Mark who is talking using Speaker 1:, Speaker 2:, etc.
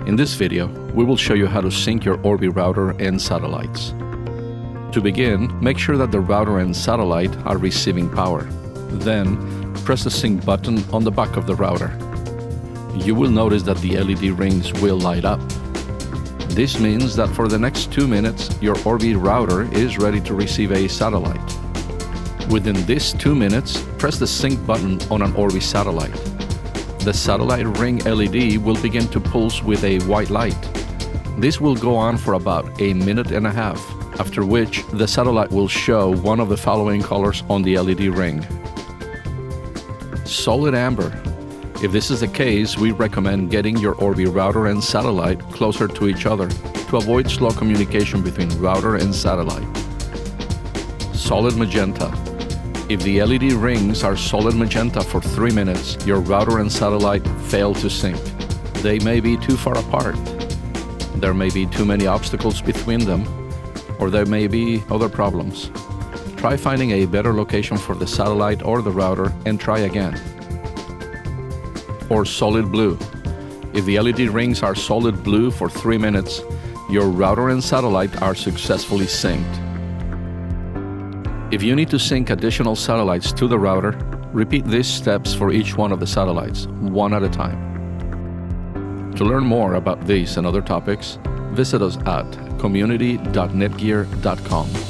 Speaker 1: In this video, we will show you how to sync your Orbi router and satellites. To begin, make sure that the router and satellite are receiving power. Then, press the sync button on the back of the router. You will notice that the LED rings will light up. This means that for the next 2 minutes, your Orbi router is ready to receive a satellite. Within these 2 minutes, press the sync button on an Orbi satellite. The satellite ring LED will begin to pulse with a white light. This will go on for about 1.5 minutes, after which the satellite will show one of the following colors on the LED ring. Solid amber. If this is the case, we recommend getting your Orbi router and satellite closer to each other to avoid slow communication between router and satellite. Solid magenta. If the LED rings are solid magenta for 3 minutes, your router and satellite fail to sync. They may be too far apart. There may be too many obstacles between them, or there may be other problems. Try finding a better location for the satellite or the router and try again. Or solid blue. If the LED rings are solid blue for 3 minutes, your router and satellite are successfully synced. If you need to sync additional satellites to the router, repeat these steps for each one of the satellites, one at a time. To learn more about these and other topics, visit us at community.netgear.com.